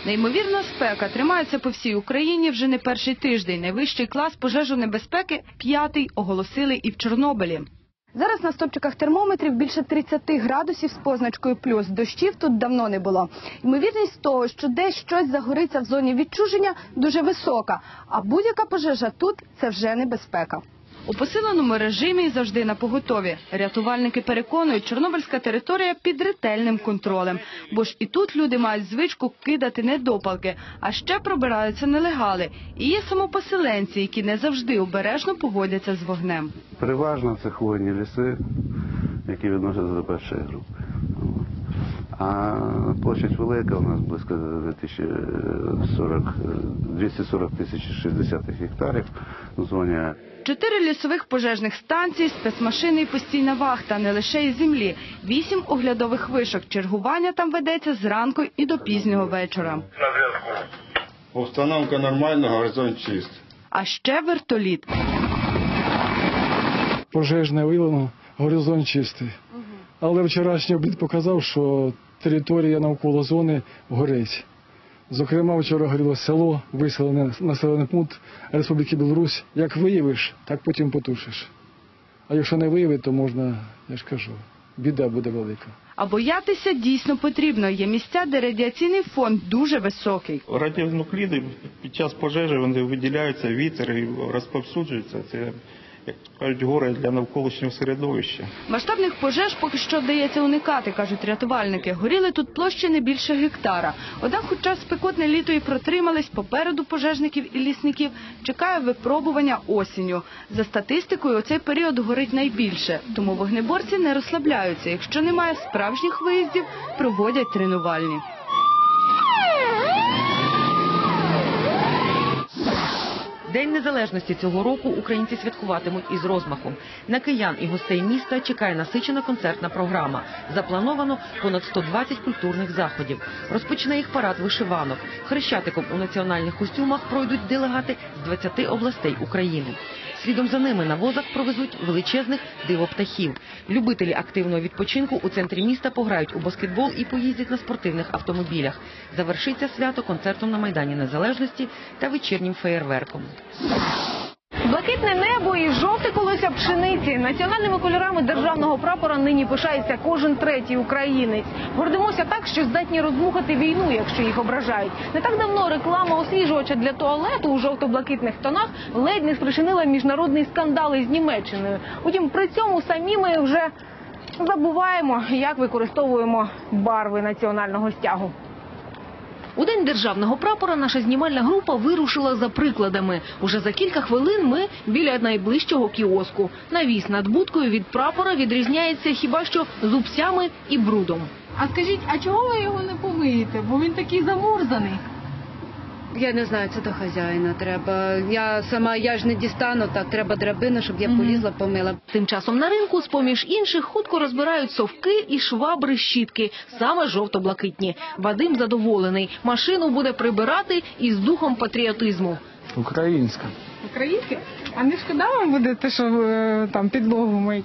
Неймовірна спека тримається по всій Україні вже не перший тиждень. Найвищий клас пожежонебезпеки – 5-й, оголосили і в Чорнобилі. Зараз на стопчиках термометрів більше 30 градусів з позначкою плюс. Дощів тут давно не було. Ймовірність того, що десь щось загориться в зоні відчуження, дуже висока. А будь-яка пожежа тут – це вже небезпека. У посиленому режимі завжди напоготові. Рятувальники переконують, чорнобильська територія під ретельним контролем. Бо ж і тут люди мають звичку кидати недопалки, а ще пробираються нелегали. І є самопоселенці, які не завжди обережно поводяться з вогнем. Переважно це хвойні ліси, які відносяться до першої групи. А площадь велика, у нас близько 240 060 гектарів в зоні. 4 лісових пожежних станцій, спецмашини і постійна вахта, не лише із землі. 8 оглядових вишок. Чергування там ведеться зранку і до пізнього вечора. Установка нормальна, горизонт чистий. А ще вертоліт. Пожежне виявлено, горизонт чистий. Але вчорашній обід показав, що територія навколо зони горить. Зокрема, вчора горіло село, виселене населений пункт Республіки Білорусь. Як виявиш, так потім потушиш. А якщо не виявити, то можна, я ж кажу, біда буде велика. А боятися дійсно потрібно. Є місця, де радіаційний фон дуже високий. Радіонукліди під час пожежі вони виділяються, вітер і розповсюджуються. Це, як кажуть, горе для навколишнього середовища. Масштабних пожеж поки що вдається уникати, кажуть рятувальники. Горіли тут площі не більше гектара. Однак, хоча спекотне літо і протримались, попереду пожежників і лісників чекає випробування осінню. За статистикою, у цей період горить найбільше. Тому вогнеборці не розслабляються. Якщо немає справжніх виїздів, проводять тренувальні. День Незалежності цього року українці святкуватимуть із розмахом. На киян і гостей міста чекає насичена концертна програма. Заплановано понад 120 культурних заходів. Розпочне їх парад вишиванок. Хрещатиком у національних костюмах пройдуть делегати з 20 областей України. Слідом за ними на возах провезуть величезних дивоптахів. Любителі активного відпочинку у центрі міста пограють у баскетбол і поїздять на спортивних автомобілях. Завершиться свято концертом на Майдані Незалежності та вечірнім феєрверком. Блакитне небо і жовте колося пшениці. Національними кольорами державного прапора нині пишається кожен третій українець. Гордимося так, що здатні роздмухати війну, якщо їх ображають. Не так давно реклама освіжувача для туалету у жовто-блакитних тонах ледь не спричинила міжнародний скандал із Німеччиною. Утім, при цьому самі ми вже забуваємо, як використовуємо барви національного стягу. У День державного прапора наша знімальна група вирушила за прикладами. Уже за кілька хвилин ми біля найближчого кіоску. Навіс над будкою від прапора відрізняється хіба що зубцями і брудом. А скажіть, а чого ви його не помиєте? Бо він такий замурзаний. Я не знаю, це до хазяїна треба. Я ж не дістану, так треба драбину, щоб я полізла, помила. Тим часом на ринку, з-поміж інших, хутко розбирають совки і швабри-щітки, саме жовто-блакитні. Вадим задоволений. Машину буде прибирати із духом патріотизму. Українська. Українське? А не шкода вам буде те, що там підлогу мить?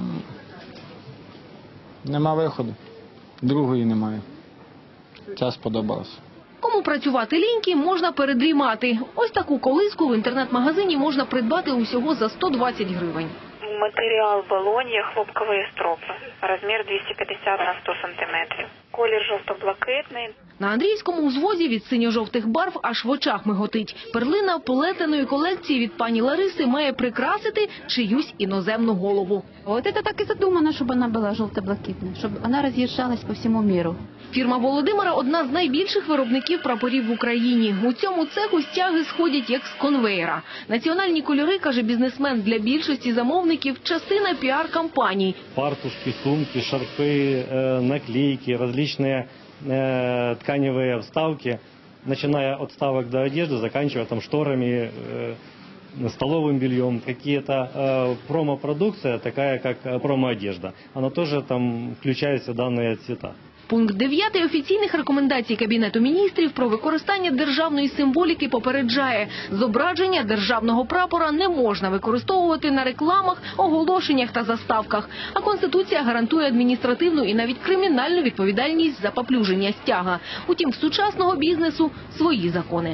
Нема виходу. Другої немає. Час подобався. Кому працювати ліньки, можна передрімати. Ось таку колиску в інтернет-магазині можна придбати усього за 120 гривень. Матеріал балонья, хлопкові стропи. Розмір 250 на 100 сантиметрів. Колір жовто-блакитний. На Андріївському узвозі від синьо-жовтих барв аж в очах миготить. Перлина плетеної колекції від пані Лариси має прикрасити чиюсь іноземну голову. От це так і задумано, щоб вона була жовто-блакитна, щоб вона роз'їжджалась по всьому міру. Фірма Володимира – одна з найбільших виробників прапорів в Україні. У цьому цеху стяги сходять як з конвеєра. Національні кольори, каже бізнесмен, для більшості замовників – частина піар-кампаній. Фартушки, сумки, шарфи, наклейки, различные тканевые вставки, начиная от вставок до одежды, заканчивая там шторами, столовым бельем, какие-то промо-продукция, такая как промо-одежда. Она тоже там включает в данные цвета. Пункт 9 офіційних рекомендацій Кабінету міністрів про використання державної символіки попереджає: зображення державного прапора не можна використовувати на рекламах, оголошеннях та заставках. А Конституція гарантує адміністративну і навіть кримінальну відповідальність за паплюження стяга. Утім, в сучасного бізнесу свої закони.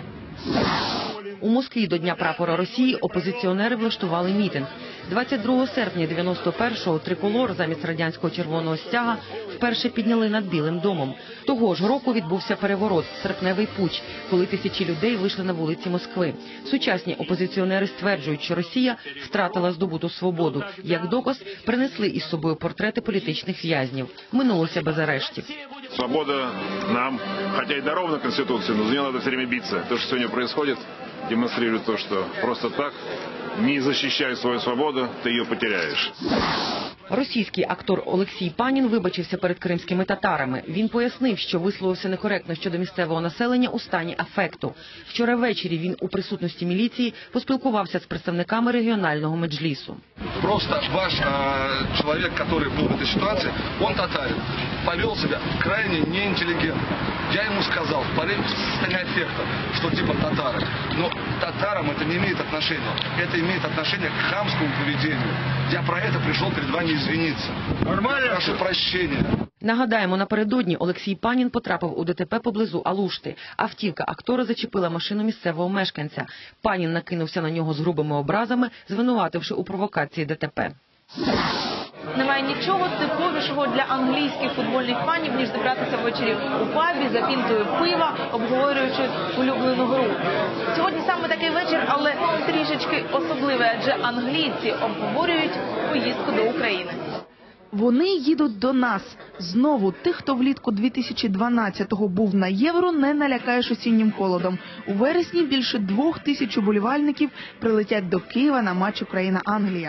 У Москві до Дня прапора Росії опозиціонери влаштували мітинг. 22 серпня 91-го триколор замість радянського червоного стяга вперше підняли над Білим домом. Того ж року відбувся переворот, серпневий путч, коли тисячі людей вийшли на вулиці Москви. Сучасні опозиціонери стверджують, що Росія втратила здобуту свободу. Як доказ принесли із собою портрети політичних в'язнів. Минулося без арештів. Свобода нам, хотя и дарована Конституцией, но за нее надо все время биться. То, что сегодня происходит, демонстрирует то, что просто так, не защищая свою свободу, ты ее потеряешь. Російський актор Олексій Панін вибачився перед кримськими татарами. Він пояснив, що висловився некоректно щодо місцевого населення у стані афекту. Вчора ввечері він у присутності міліції поспілкувався з представниками регіонального меджлісу. Просто ваш человек, который был в этой ситуации, он татарин, повел себя крайне неинтеллигентно. Я ему сказал, в состоянии аффекта, что типа татары. Но татарам это не имеет отношения. Это имеет отношение к хамскому поведению. Я про это пришел перед вами извиниться. Нормально? Прошу прощения. Нагадаємо, напередодні Олексій Панін потрапив у ДТП поблизу Алушти. Автівка актора зачепила машину місцевого мешканця. Панін накинувся на нього з грубими образами, звинувативши у провокації ДТП. Немає нічого типовішого для англійських футбольних фанів, ніж зібратися ввечері у пабі за пінтою пива, обговорюючи улюблену гру. Сьогодні саме такий вечір, але трішечки особливий, адже англійці обговорюють поїздку до України. Вони їдуть до нас. Знову тих, хто влітку 2012-го був на Євро, не налякаєш осіннім холодом. У вересні більше 2000 болівальників прилетять до Києва на матч Україна-Англія.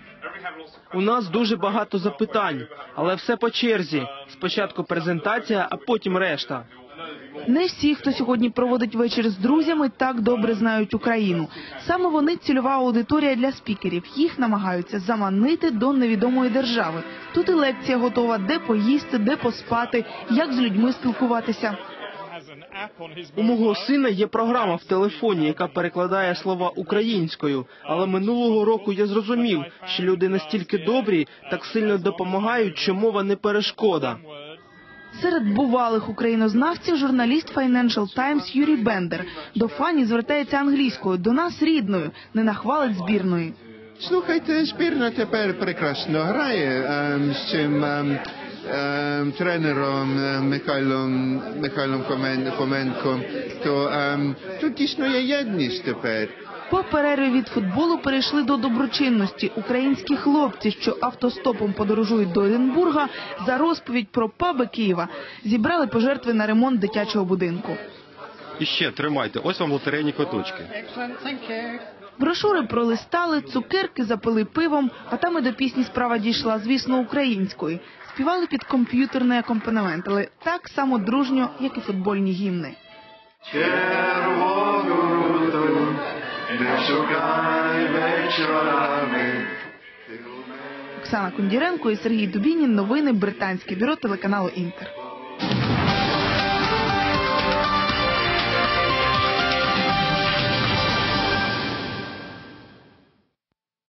У нас дуже багато запитань, але все по черзі. Спочатку презентація, а потім решта. Не всі, хто сьогодні проводить вечір з друзями, так добре знають Україну. Саме вони – цільова аудиторія для спікерів. Їх намагаються заманити до невідомої держави. Тут і лекція готова, де поїсти, де поспати, як з людьми спілкуватися. У мого сина є програма в телефоні, яка перекладає слова українською. Але минулого року я зрозумів, що люди настільки добрі, так сильно допомагають, що мова не перешкода. Серед бувалих українознавців журналіст Financial Times Юрій Бендер. До фанів звертається англійською, до нас рідною, не нахвалить збірної. Слухайте, збірна тепер прекрасно грає з цим тренером Михайлом Хоменком. То тут дійсно є єдність тепер. По перерві від футболу перейшли до доброчинності. Українські хлопці, що автостопом подорожують до Единбурга, за розповідь про паби Києва зібрали пожертви на ремонт дитячого будинку. І ще, тримайте, ось вам лотерейні квиточки. Брошури пролистали, цукерки запили пивом, а там і до пісні справа дійшла, звісно, української. Співали під комп'ютерний акомпанемент, але так само дружньо, як і футбольні гімни. Не шукай вечорами. Оксана Кундіренко і Сергій Дубінін. Новини британське бюро телеканалу Інтер.